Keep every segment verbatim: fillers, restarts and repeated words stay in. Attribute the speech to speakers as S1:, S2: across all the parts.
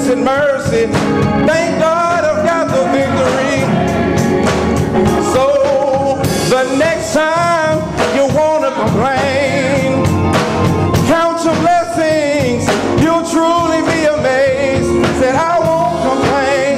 S1: grace and mercy. Thank God I've got the victory. So the next time you want to complain, count your blessings, you'll truly be amazed. Said I won't complain.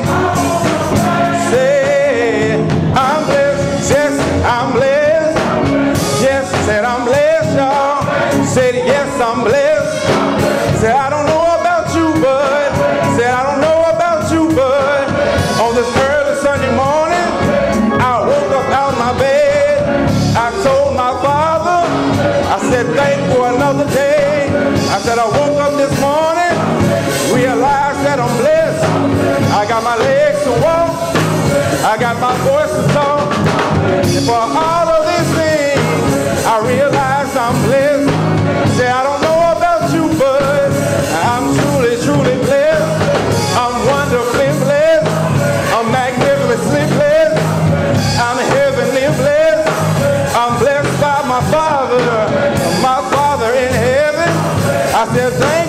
S1: Said I'm blessed, yes I'm blessed. Yes, said I'm blessed, y'all. Said yes I'm blessed. Said I don't know about you, but said I don't know about you, but on this early Sunday morning, I woke up out of my bed. I told my father, I said thank you for another day. I said I woke up this morning, realized that I'm blessed. I got my legs to walk, I got my voice to talk. And for all of these things, I realized I'm blessed. Say I don't know about you, but I'm truly, truly blessed. I'm wonderfully blessed. I'm magnificently blessed. I'm heavenly blessed. I'm blessed by my Father, my Father in heaven. I said thank